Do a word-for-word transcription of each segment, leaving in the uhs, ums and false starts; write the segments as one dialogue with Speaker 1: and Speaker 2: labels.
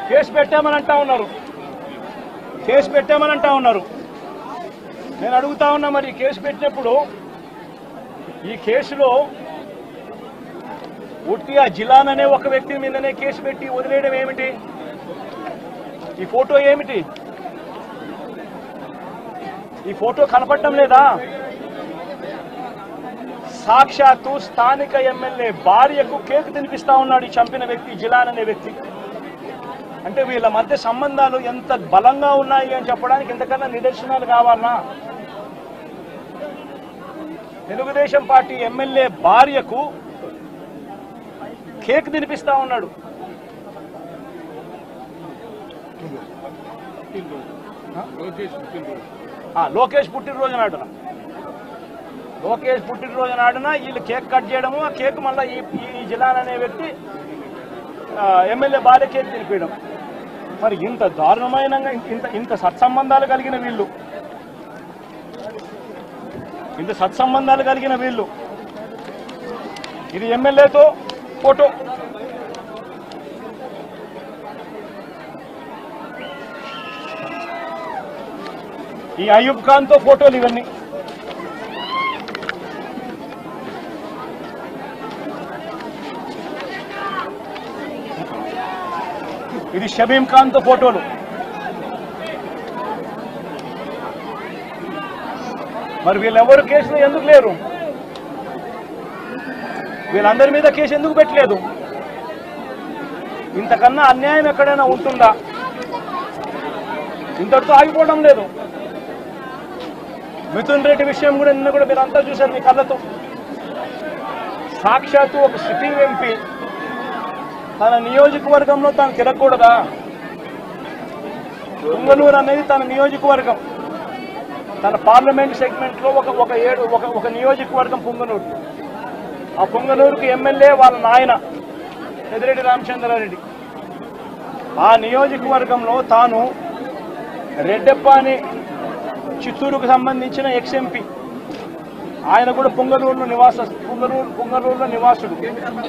Speaker 1: Case పెట్టామని అంటా ఉన్నారు కేసు పెట్టామని అంటా ఉన్నారు నేను అడుగుతా ఉన్నా, మరి కేసు పెట్టినప్పుడు ఈ కేసులో ఉట్టిగా జిలాన్ అనే ఒక వ్యక్తి మీదనే కేసు పెట్టి వదిలేయడం ఏమిటి? ఈ ఫోటో ఏమిటి? ఈ ఫోటో కనపడటం లేదా? సాక్షాత్తు స్థానిక ఎమ్మెల్యే భార్యకు కేక్ తినిపిస్తా ఉన్నాడు ఈ చంపిన వ్యక్తి, జిలాన్ అనే వ్యక్తి. అంటే వీళ్ళ మధ్య సంబంధాలు ఎంత బలంగా ఉన్నాయి అని చెప్పడానికి ఇంతకన్నా నిదర్శనాలు కావాలనా? తెలుగుదేశం పార్టీ ఎమ్మెల్యే భార్యకు కేక్ తినిపిస్తా ఉన్నాడు. లోకేష్ పుట్టినరోజు నాడున లోకేష్ పుట్టినరోజు నాడున వీళ్ళు కేక్ కట్ చేయడము, ఆ కేక్ మళ్ళీ ఈ జిలాన్ అనే వ్యక్తి ఎమ్మెల్యే భార్య కేక్ తినిపించడం. మరి ఇంత దారుణమైన ఇంత ఇంత సత్సంబంధాలు కలిగిన వీళ్ళు ఇంత సత్సంబంధాలు కలిగిన వీళ్ళు ఇది ఎమ్మెల్యేతో ఫోటో. ఈ అయూబ్ ఖాన్ తో ఫోటోలు ఇవన్నీ. ఇది షబీం ఖాన్ తో ఫోటోలు. మరి వీళ్ళెవరు కేసులో ఎందుకు లేరు? వీళ్ళందరి మీద కేసు ఎందుకు పెట్టలేదు? ఇంతకన్నా అన్యాయం ఎక్కడైనా ఉంటుందా? ఇంతటితో ఆగిపోవడం లేదు. మిథున్ రెడ్డి విషయం కూడా నిన్న కూడా మీరు అంతా చూశారు మీ కళ్ళతో. సాక్షాత్తు ఒక సిట్టింగ్ ఎంపీ తన నియోజకవర్గంలో తాను తిరగకూడదా? పుంగనూరు అనేది తన నియోజకవర్గం, తన పార్లమెంట్ సెగ్మెంట్ లో ఒక ఒక ఏడు ఒక ఒక నియోజకవర్గం పుంగనూరు. ఆ పుంగనూరుకు ఎమ్మెల్యే వాళ్ళ నాయన పెద్దిరెడ్డి రామచంద్రారెడ్డి. ఆ నియోజకవర్గంలో తాను రెడ్డెప్ప అని చిత్తూరుకు సంబంధించిన ఎక్స్ ఎంపీ, ఆయన కూడా పుంగనూరులో నివాస పుంగనూరు పుంగనూరులో నివాసుడు.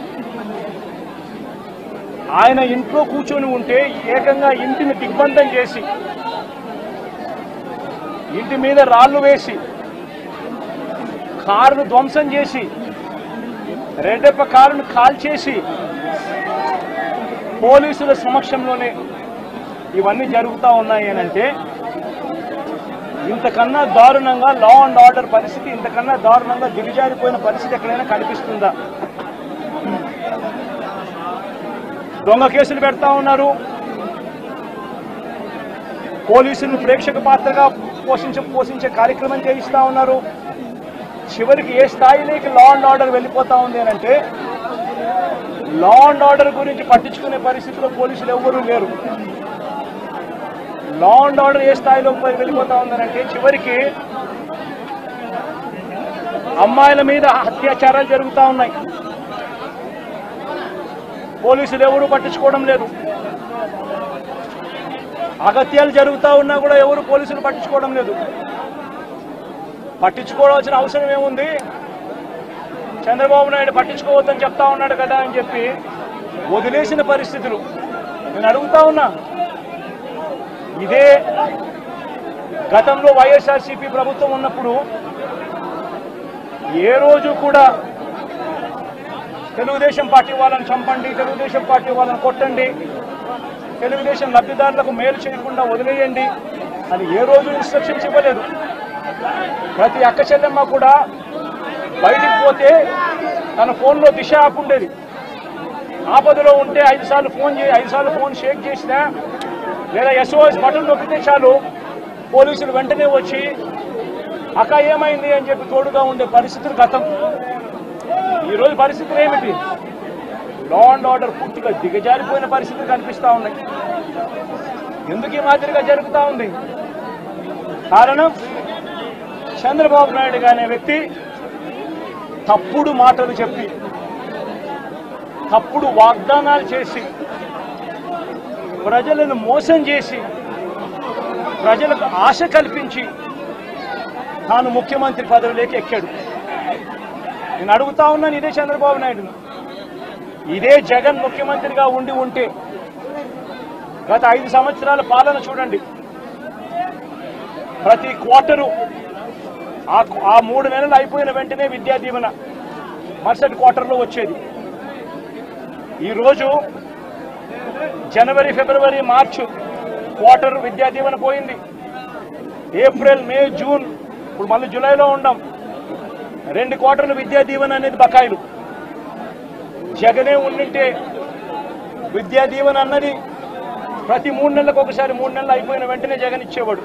Speaker 1: ఆయన ఇంట్లో కూర్చొని ఉంటే ఏకంగా ఇంటిని దిగ్బంధం చేసి, ఇంటి మీద రాళ్లు వేసి, కారును ధ్వంసం చేసి, రెడ్డెప్ప కారును కాల్చేసి పోలీసుల సమక్షంలోనే ఇవన్నీ జరుగుతూ ఉన్నాయి అని అంటే ఇంతకన్నా దారుణంగా లా అండ్ ఆర్డర్ పరిస్థితి, ఇంతకన్నా దారుణంగా దిగజారిపోయిన పరిస్థితి ఎక్కడైనా కనిపిస్తుందా? దొంగ కేసులు పెడతా ఉన్నారు, పోలీసులను ప్రేక్షక పాత్రగా పోషించ పోషించే కార్యక్రమం చేయిస్తా ఉన్నారు. చివరికి ఏ స్థాయిలోకి లా అండ్ ఆర్డర్ వెళ్ళిపోతా ఉంది అని అంటే లా అండ్ ఆర్డర్ గురించి పట్టించుకునే పరిస్థితిలో పోలీసులు ఎవ్వరూ లేరు. లా అండ్ ఆర్డర్ ఏ స్థాయిలో వెళ్ళిపోతా ఉందనంటే చివరికి అమ్మాయిల మీద అత్యాచారాలు జరుగుతూ ఉన్నాయి, పోలీసులు ఎవరూ పట్టించుకోవడం లేదు. అగత్యాలు జరుగుతూ ఉన్నా కూడా ఎవరు పోలీసులు పట్టించుకోవడం లేదు. పట్టించుకోవాల్సిన అవసరం ఏముంది? చంద్రబాబు నాయుడు పట్టించుకోవద్దని చెప్తా ఉన్నాడు కదా అని చెప్పి వదిలేసిన పరిస్థితులు. నేను అడుగుతా ఉన్నా, ఇదే గతంలో వైఎస్ఆర్సీపీ ప్రభుత్వం ఉన్నప్పుడు ఏ రోజు కూడా తెలుగుదేశం పార్టీ వాళ్ళని చంపండి, తెలుగుదేశం పార్టీ వాళ్ళని కొట్టండి, తెలుగుదేశం లబ్ధిదారులకు మేలు చేయకుండా వదిలేయండి అని ఏ రోజు ఇన్స్ట్రక్షన్స్ ఇవ్వలేదు. ప్రతి అక్క చెల్లెమ్మ కూడా బయటికి పోతే తన ఫోన్లో దిశ యాప్ ఉండేది. ఆపదలో ఉంటే ఐదు సార్లు ఫోన్ చేసి ఐదు సార్లు ఫోన్ షేక్ చేసినా లేదా ఎస్ఓఎస్ బటన్ నొక్కితే చాలు పోలీసులు వెంటనే వచ్చి అక్క ఏమైంది అని చెప్పి తోడుగా ఉండే పరిస్థితులు గతం. ఈరోజు పరిస్థితులు ఏమిటి? లా అండ్ ఆర్డర్ పూర్తిగా దిగజారిపోయిన పరిస్థితులు కనిపిస్తూ ఉన్నాయి. ఎందుకు ఈ మాదిరిగా జరుగుతూ ఉంది? కారణం చంద్రబాబు నాయుడు అనే వ్యక్తి తప్పుడు మాటలు చెప్పి, తప్పుడు వాగ్దానాలు చేసి, ప్రజలను మోసం చేసి, ప్రజలకు ఆశ కల్పించి తాను ముఖ్యమంత్రి పదవిలోకి ఎక్కాడు. నేను అడుగుతా ఉన్నాను ఇదే చంద్రబాబు నాయుడును, ఇదే జగన్ ముఖ్యమంత్రిగా ఉండి ఉంటే గత ఐదు సంవత్సరాల పాలన చూడండి. ప్రతి క్వార్టరు ఆ మూడు నెలలు అయిపోయిన వెంటనే విద్యా దీవెన మరుసటి క్వార్టర్లో వచ్చేది. ఈరోజు జనవరి, ఫిబ్రవరి, మార్చి క్వార్టర్ విద్యా దీవెన పోయింది. ఏప్రిల్, మే, జూన్, ఇప్పుడు మళ్ళీ జూలైలో ఉన్నాం. రెండు క్వార్టర్లు విద్యా దీవెన అనేది బకాయిలు. జగనే ఉండింటే విద్యా దీవెన అన్నది ప్రతి మూడు నెలలకు ఒకసారి, మూడు నెలలు అయిపోయిన వెంటనే జగన్ ఇచ్చేవాడు.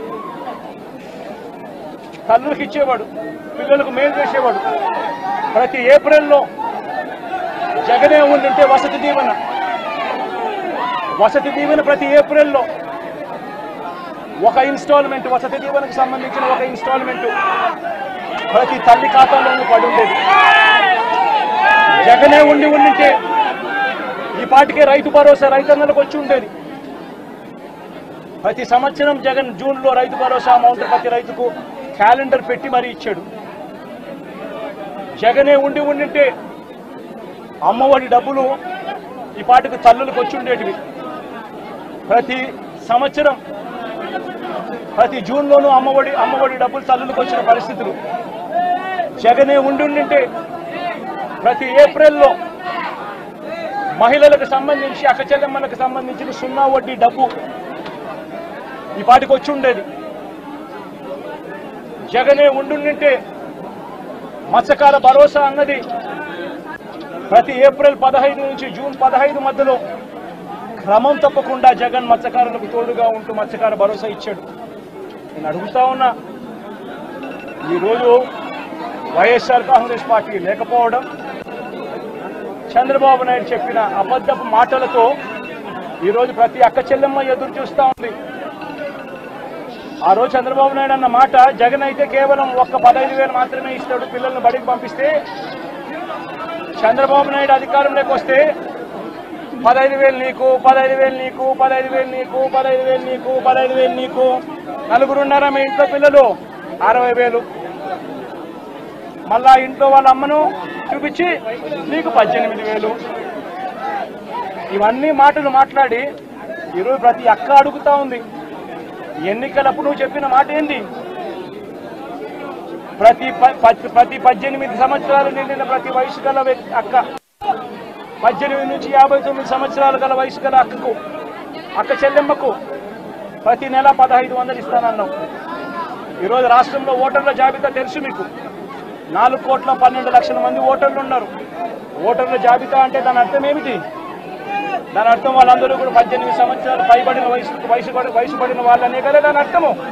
Speaker 1: తల్లులకు ఇచ్చేవాడు, పిల్లలకు మేలు చేసేవాడు. ప్రతి ఏప్రిల్లో జగనే ఉండింటే వసతి దీవెన వసతి దీవెన ప్రతి ఏప్రిల్లో ఒక ఇన్స్టాల్మెంట్, వసతి దీవెనకు సంబంధించిన ఒక ఇన్స్టాల్మెంట్ ప్రతి తల్లి ఖాతాలోనూ పడి ఉండేది. జగనే ఉండి ఉండింటే ఈ పాటికే రైతు భరోసా రైతన్నలకు వచ్చి ఉండేది. ప్రతి సంవత్సరం జగన్ జూన్లో రైతు భరోసా అమౌంట్ ప్రతి రైతుకు క్యాలెండర్ పెట్టి మరీ ఇచ్చాడు. జగనే ఉండి ఉండింటే అమ్మఒడి డబ్బులు ఈ పాటికి తల్లులకు వచ్చి ఉండేటివి. ప్రతి సంవత్సరం ప్రతి జూన్లోనూ అమ్మఒడి అమ్మఒడి డబ్బులు తల్లులకు వచ్చిన పరిస్థితులు. జగనే ఉండి ఉండింటే ప్రతి ఏప్రిల్లో మహిళలకు సంబంధించి, అక్కచెల్లెమ్మలకు సంబంధించిన సున్నా వడ్డీ డబ్బు ఈ పాటికి వచ్చి ఉండేది. జగనే ఉండుంటే మత్స్యకార భరోసా అన్నది ప్రతి ఏప్రిల్ పదహైదు నుంచి జూన్ పదహైదు మధ్యలో క్రమం తప్పకుండా జగన్ మత్స్యకారులకు తోడుగా ఉంటూ మత్స్యకార భరోసా ఇచ్చాడు. నేను అడుగుతా ఉన్నా, ఈరోజు వైఎస్ఆర్ కాంగ్రెస్ పార్టీ లేకపోవడం, చంద్రబాబు నాయుడు చెప్పిన అబద్ధపు మాటలతో ఈరోజు ప్రతి అక్క చెల్లెమ్మ ఎదురు చూస్తూ ఉంది. ఆ రోజు చంద్రబాబు నాయుడు అన్న మాట, జగన్ అయితే కేవలం ఒక్క పదహైదు వేలు మాత్రమే ఇస్తాడు పిల్లల్ని బడికి పంపిస్తే, చంద్రబాబు నాయుడు అధికారంలోకి వస్తే పదహైదు వేలు నీకు, పదహైదు వేలు నీకు, పదహైదు వేలు నీకు, పదహైదు వేలు నీకు, పదహైదు వేలు నీకు, నలుగురున్నారా మీ ఇంట్లో పిల్లలు, అరవై వేలు మళ్ళా ఇంట్లో వాళ్ళ అమ్మను చూపించి నీకు పద్దెనిమిది వేలు. ఇవన్నీ మాటలు మాట్లాడి ఈరోజు ప్రతి అక్క అడుగుతా ఉంది, ఎన్నికలప్పుడు నువ్వు చెప్పిన మాట ఏంటి? ప్రతి ప్రతి పద్దెనిమిది సంవత్సరాలు నిండిన ప్రతి వయసు గల అక్క, పద్దెనిమిది నుంచి యాభై తొమ్మిది సంవత్సరాలు గల వయసు గల అక్కకు, అక్క చెల్లెమ్మకు ప్రతి నెల పదహైదు వందలు ఇస్తానన్నావు. ఈరోజు రాష్ట్రంలో ఓటర్ల జాబితా తెలుసు మీకు. నాలుగు కోట్ల పన్నెండు లక్షల మంది ఓటర్లు ఉన్నారు. ఓటర్ల జాబితా అంటే దాని అర్థం ఏమిటి? దాని అర్థం వాళ్ళందరూ కూడా పద్దెనిమిది సంవత్సరాలు పైబడిన వయసు వయసు వయసు పడిన వాళ్ళనే కదా దాని అర్థము.